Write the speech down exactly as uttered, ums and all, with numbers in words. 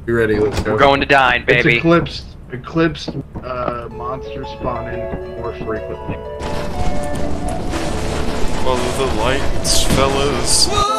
You ready? Let's go. We're going to Dine, baby. It's eclipsed. Eclipsed uh, monsters spawn in more frequently. Follow the lights, fellas.